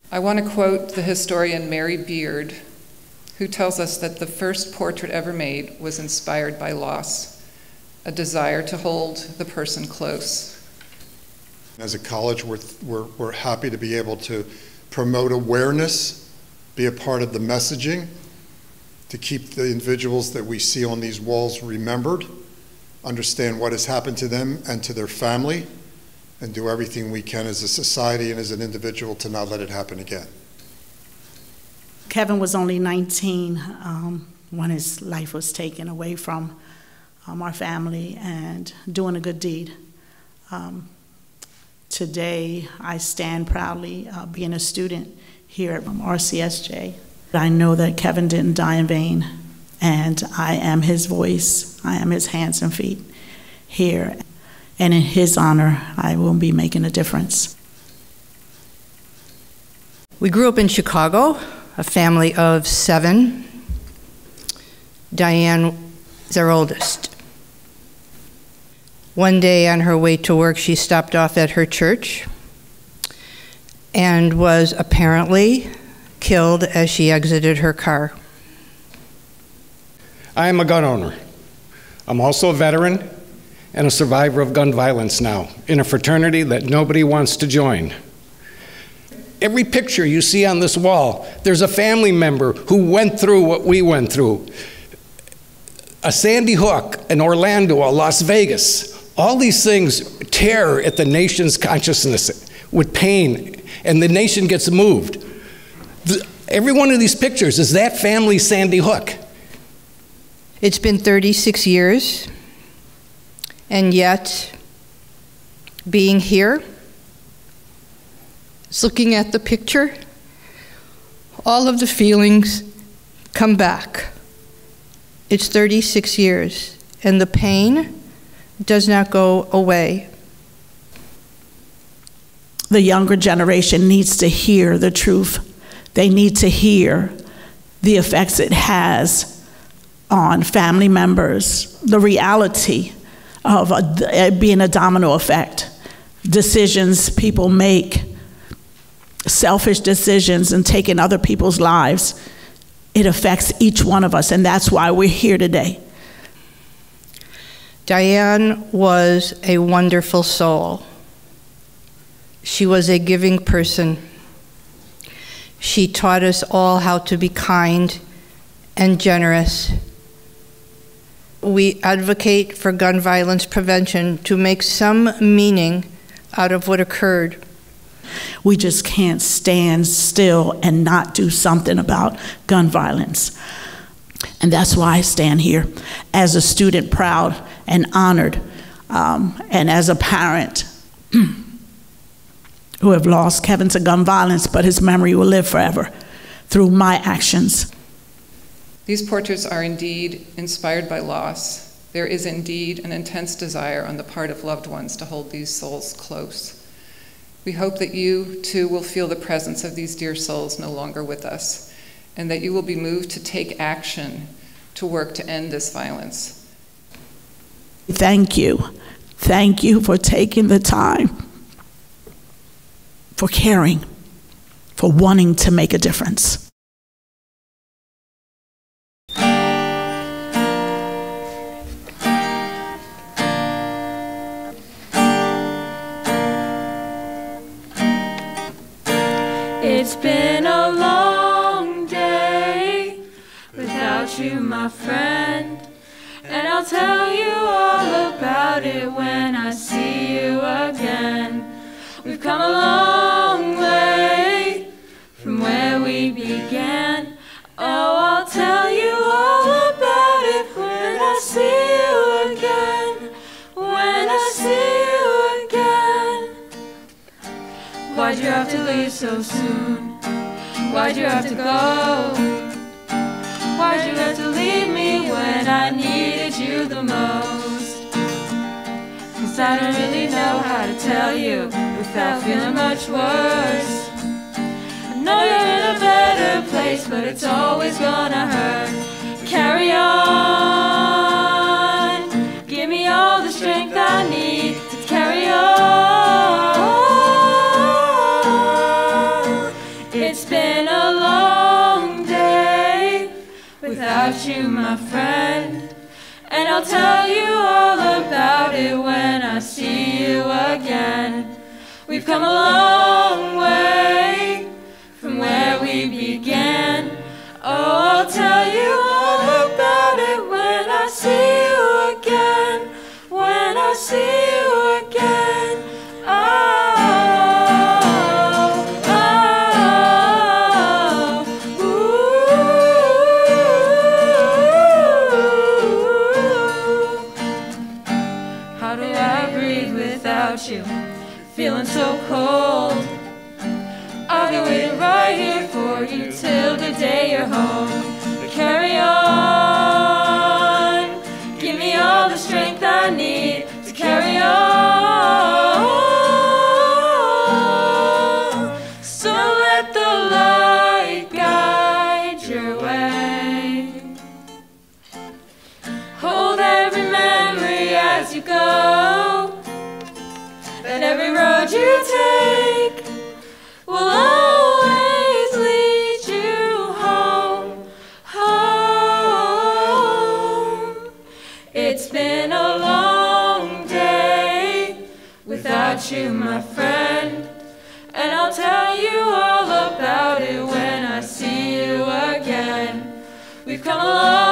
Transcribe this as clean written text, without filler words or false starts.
I want to quote the historian Mary Beard, who tells us that the first portrait ever made was inspired by loss, a desire to hold the person close. As a college, we're happy to be able to promote awareness, be a part of the messaging, to keep the individuals that we see on these walls remembered, understand what has happened to them and to their family, and do everything we can as a society and as an individual to not let it happen again. Kevin was only 19 when his life was taken away from our family, and doing a good deed. Today, I stand proudly being a student here at RCSJ. I know that Kevin didn't die in vain, and I am his voice, I am his hands and feet here. And in his honor, I will be making a difference. We grew up in Chicago, a family of 7. Diane is our oldest. One day on her way to work, she stopped off at her church and was apparently killed as she exited her car. I am a gun owner. I'm also a veteran and a survivor of gun violence now, in a fraternity that nobody wants to join. Every picture you see on this wall, there's a family member who went through what we went through. A Sandy Hook, an Orlando, a Las Vegas. All these things tear at the nation's consciousness with pain, and the nation gets moved. Every one of these pictures is that family Sandy Hook. It's been 36 years, and yet being here, looking at the picture, all of the feelings come back. It's 36 years, and the pain does not go away. The younger generation needs to hear the truth. They need to hear the effects it has on family members, the reality of it being a domino effect. Decisions people make, selfish decisions, and taking other people's lives, it affects each one of us, and that's why we're here today. Diane was a wonderful soul. She was a giving person. She taught us all how to be kind and generous. We advocate for gun violence prevention to make some meaning out of what occurred. We just can't stand still and not do something about gun violence. And that's why I stand here as a student, proud and honored, and as a parent who have lost Kevin to gun violence, but his memory will live forever through my actions. These portraits are indeed inspired by loss. There is indeed an intense desire on the part of loved ones to hold these souls close. We hope that you, too, will feel the presence of these dear souls no longer with us, and that you will be moved to take action to work to end this violence. Thank you. Thank you for taking the time, for caring, for wanting to make a difference. It's been a long day without you, my friend, and I'll tell you all about it when I see you again. We've come a long way from where we began. Oh, I'll tell you all about it when I see you again. When I see you again. Why'd you have to leave so soon? Why'd you have to go? Why'd you have to leave me when I needed you the most? 'Cause I don't really know how to tell you without feeling much worse. I know you're in a better place, but it's always gonna hurt. Carry on. Give me all the strength I need to carry on. you, my friend. And I'll tell you all about it when I see you again. We've come a long way from where we began. Oh, I'll tell you all about it when I see you again. When I see you again. How do I breathe without you? Feeling so cold. I'll be waiting right here for you till the day you're home. But carry on. Give me all the strength I need to carry on. So let the light guide your way. Hold every memory as you go. And every road you take will always lead you home, home. It's been a long day without you, my friend. And I'll tell you all about it when I see you again. We've come a long